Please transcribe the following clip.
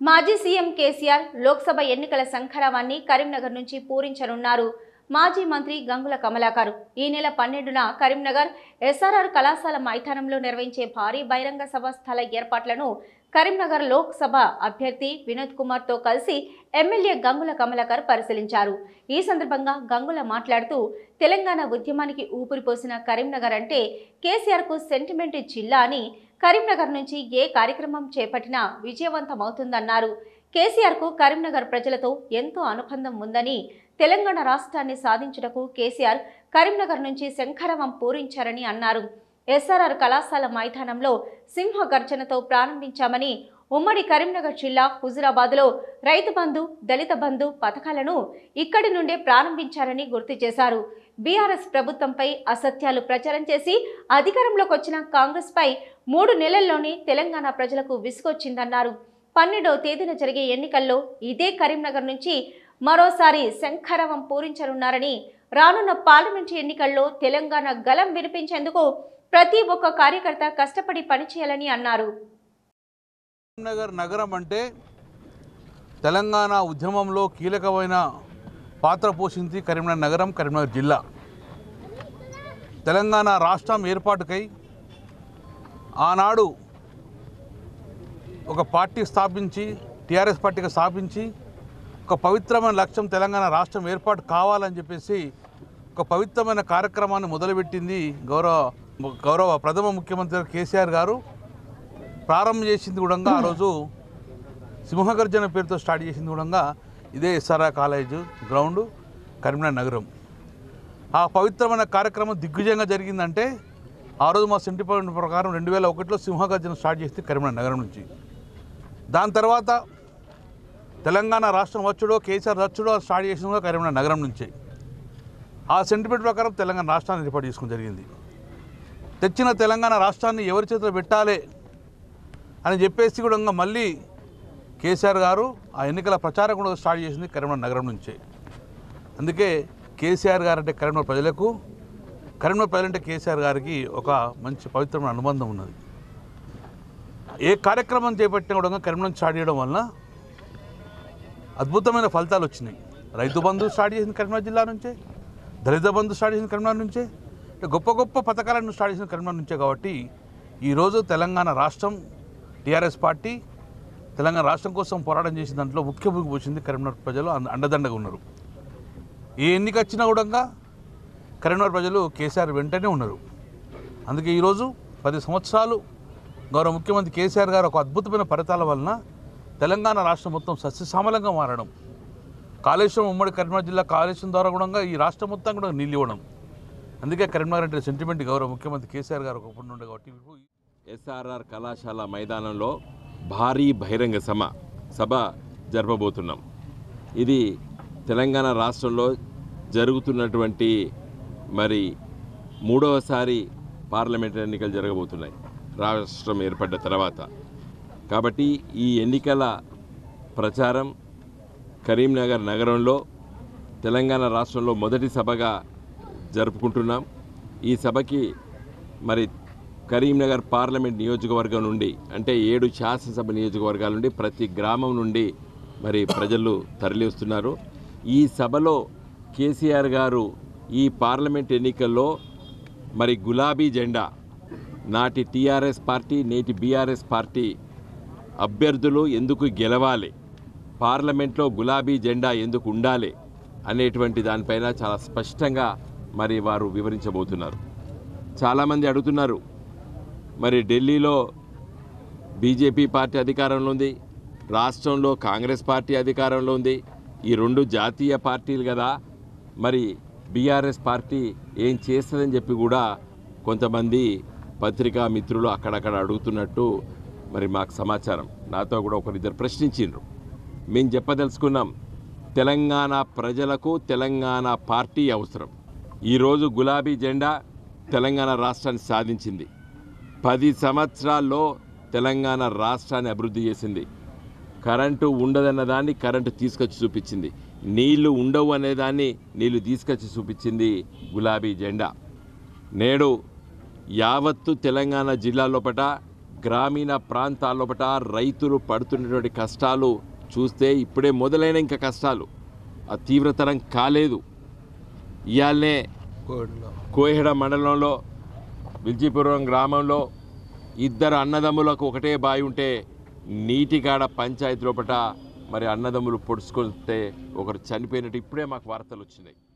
మాజీ సీఎం కేసీఆర్ లోక్సభ ఎన్నికల సంఖరావాన్ని కరీంనగర్ నుంచి పూరించనున్నారు. మాజీ మంత్రి గంగుల కమలాకర్ ఈ నెల 12న కరీంనగర్ ఎస్ఆర్ఆర్ కళాశాల మైదానంలో నిర్వహించే భారీ బహిరంగ సభ స్థల ఏర్పాట్లను కరీంనగర్ లోక్సభ అభ్యర్థి వినోద్ కుమార్ తో కలిసి ఎమ్మెల్యే గంగుల కమలాకర్ పరిశీలించారు. ఈ సందర్భంగా గంగుల మాట్లాడుతూ తెలంగాణ ఉద్యమానికి ఊపిరిపోసిన కరీంనగర్ అంటే కేసీఆర్ కు సెంటిమెంట్ జిల్లా అని, కరీంనగర్ నుంచి ఏ కార్యక్రమం చేపట్టినా విజయవంతమవుతుందన్నారు. కేసీఆర్ కు కరీంనగర్ ప్రజలతో ఎంతో అనుబంధం ఉందని, తెలంగాణ రాష్ట్రాన్ని సాధించుటకు కేసీఆర్ కరీంనగర్ నుంచి శంఖరవం పూరించారని అన్నారు. ఎస్ఆర్ఆర్ కళాశాల మైదానంలో సింహ గర్జనతో ప్రారంభించామని, ఉమ్మడి కరీంనగర్ జిల్లా హుజురాబాద్లో రైతు బంధు, దళిత బంధు పథకాలను ఇక్కడి నుండే ప్రారంభించారని గుర్తు చేశారు. బీఆర్ఎస్ ప్రభుత్వంపై అసత్యాలు ప్రచారం చేసి అధికారంలోకి వచ్చిన కాంగ్రెస్ పై 3 నెలల్లోనే తెలంగాణ ప్రజలకు విసుగొచ్చిందన్నారు. 12వ తేదీన జరిగే ఎన్నికల్లో ఇదే కరీంనగర్ నుంచి మరోసారి శంఖరవం పూరించనున్నారని, రానున్న పార్లమెంటు ఎన్నికల్లో తెలంగాణ గలం వినిపించేందుకు ప్రతి ఒక్క కార్యకర్త కష్టపడి పనిచేయాలని అన్నారు. కరీంనగర్ నగరం అంటే తెలంగాణ ఉద్యమంలో కీలకమైన పాత్ర పోషించి కరీంనగర్ నగరం, కరీంనగర్ జిల్లా. తెలంగాణ రాష్ట్రం ఏర్పాటుకై ఆనాడు ఒక పార్టీ స్థాపించి, టీఆర్ఎస్ పార్టీగా స్థాపించి, ఒక పవిత్రమైన లక్ష్యం తెలంగాణ రాష్ట్రం ఏర్పాటు కావాలని చెప్పేసి ఒక పవిత్రమైన కార్యక్రమాన్ని మొదలుపెట్టింది గౌరవ ప్రథమ ముఖ్యమంత్రి కేసీఆర్ గారు. ప్రారంభం చేసింది కూడా ఆ రోజు సింహగర్జన పేరుతో స్టార్ట్ చేసింది కూడా ఇదే ఎస్ఆర్ఆర్ కాలేజ్ గ్రౌండ్, కరీంనగర్ నగరం. ఆ పవిత్రమైన కార్యక్రమం దిగ్విజయంగా జరిగిందంటే ఆ రోజు మా సెంటిమెంట్ ప్రకారం 2001లో సింహగర్జన స్టార్ట్ చేసింది కరీంనగర్ నగరం నుంచి. దాని తర్వాత తెలంగాణ రాష్ట్రం వచ్చుడో, కేసీఆర్ వచ్చుడో స్టార్ట్ చేసింది కూడా కరీంనగర్ నగరం నుంచే. ఆ సెంటిమెంట్ ప్రకారం తెలంగాణ రాష్ట్రాన్ని ఏర్పాటు చేసుకోవడం జరిగింది. తెచ్చిన తెలంగాణ రాష్ట్రాన్ని ఎవరి చేతిలో పెట్టాలి అని చెప్పేసి కూడా మళ్ళీ కేసీఆర్ గారు ఆ ఎన్నికల ప్రచారం కూడా స్టార్ట్ చేసింది కరీంనగర్ నగరం నుంచే. అందుకే కేసీఆర్ గారు అంటే కరీంనగర్ ప్రజలకు, కరీంనగర్ ప్రజలంటే కేసీఆర్ గారికి ఒక మంచి పవిత్రమైన అనుబంధం ఉన్నది. ఏ కార్యక్రమం చేపట్టినా కూడా కరీంనగర్ స్టార్ట్ చేయడం వలన అద్భుతమైన ఫలితాలు వచ్చినాయి. రైతు బంధు స్టార్ట్ చేసిన కరీంనగర్ జిల్లా నుంచే, దళిత బంధు స్టార్ట్ చేసిన కరీంనగర్ నుంచే, గొప్ప గొప్ప పథకాలను స్టార్ట్ చేసిన కరీంనగర్ నుంచే. కాబట్టి ఈరోజు తెలంగాణ రాష్ట్రం, టీఆర్ఎస్ పార్టీ తెలంగాణ రాష్ట్రం కోసం పోరాటం చేసిన దాంట్లో ముఖ్య భూమిక పోసింది. కరీంనగర్ ప్రజలు అండదండగా ఉన్నారు. ఏ ఎన్నిక వచ్చినా కూడా కరీంనగర్ ప్రజలు కేసీఆర్ వెంటనే ఉన్నారు. అందుకే ఈరోజు 10 సంవత్సరాలు గౌరవ ముఖ్యమంత్రి కేసీఆర్ గారు ఒక అద్భుతమైన ఫలితాల వలన తెలంగాణ రాష్ట్రం మొత్తం సస్యశ్యామలంగా మారడం, కాళేశ్వరం ఉమ్మడి కరీంనగర్ జిల్లా కాళేశ్వరం ద్వారా కూడా ఈ రాష్ట్రం మొత్తం కూడా నీళ్ళు ఇవ్వడం. అందుకే కరీంనగర్ అంటే సెంటిమెంట్ గౌరవ ముఖ్యమంత్రి కేసీఆర్ గారు ఒకప్పుడు ఉండే కాబట్టి ఎస్ఆర్ఆర్ కళాశాల మైదానంలో భారీ బహిరంగ సభ జరపబోతున్నాం. ఇది తెలంగాణ రాష్ట్రంలో జరుగుతున్నటువంటి మరి 3వసారి పార్లమెంట్ ఎన్నికలు జరగబోతున్నాయి రాష్ట్రం ఏర్పడ్డ తర్వాత. కాబట్టి ఈ ఎన్నికల ప్రచారం కరీంనగర్ నగరంలో తెలంగాణ రాష్ట్రంలో మొదటి సభగా జరుపుకుంటున్నాం. ఈ సభకి మరి కరీంనగర్ పార్లమెంట్ నియోజకవర్గం నుండి, అంటే 7 శాసనసభ నియోజకవర్గాల నుండి, ప్రతి గ్రామం నుండి మరి ప్రజలు తరలి వస్తున్నారు. ఈ సభలో కేసీఆర్ గారు ఈ పార్లమెంట్ ఎన్నికల్లో మరి గులాబీ జెండా, నాటి టీఆర్ఎస్ పార్టీ, నేటి బీఆర్ఎస్ పార్టీ అభ్యర్థులు ఎందుకు గెలవాలి, పార్లమెంట్లో గులాబీ జెండా ఎందుకు ఉండాలి అనేటువంటి దానిపైన చాలా స్పష్టంగా మరి వారు వివరించబోతున్నారు. చాలామంది అడుగుతున్నారు, మరి ఢిల్లీలో బీజేపీ పార్టీ అధికారంలో ఉంది, రాష్ట్రంలో కాంగ్రెస్ పార్టీ అధికారంలో ఉంది, ఈ 2 జాతీయ పార్టీలు కదా, మరి బీఆర్ఎస్ పార్టీ ఏం చేస్తుందని చెప్పి కూడా కొంతమంది పత్రికా మిత్రులు అక్కడక్కడ అడుగుతున్నట్టు మరి మాకు సమాచారం. నాతో కూడా ఒకరిద్దరు ప్రశ్నించిండ్రు. మేము చెప్పదలుచుకున్నాం, తెలంగాణ ప్రజలకు తెలంగాణ పార్టీ అవసరం. ఈరోజు గులాబీ జెండా తెలంగాణ రాష్ట్రాన్ని సాధించింది. 10 సంవత్సరాల్లో తెలంగాణ రాష్ట్రాన్ని అభివృద్ధి చేసింది. కరెంటు ఉండదన్నదాన్ని కరెంటు తీసుకొచ్చి చూపించింది. నీళ్లు ఉండవు అనేదాన్ని నీళ్లు తీసుకొచ్చి చూపించింది గులాబీ జెండా. నేడు యావత్తు తెలంగాణ జిల్లా లోపట గ్రామీణ ప్రాంతాల్లోపట రైతులు పడుతున్నటువంటి కష్టాలు చూస్తే ఇప్పుడే మొదలైన ఇంకా కష్టాలు ఆ తీవ్రతరం కాలేదు. ఇయాలనే కోహెడ మండలంలో విల్జీపురం గ్రామంలో ఇద్దరు అన్నదమ్ములకు ఒకటే బావి ఉంటే నీటిగాడ పంచాయతీ లోపట మరి అన్నదమ్ములు పొడుచుకుంటే ఒకరు చనిపోయినట్టు ఇప్పుడే మాకు వార్తలు వచ్చినాయి.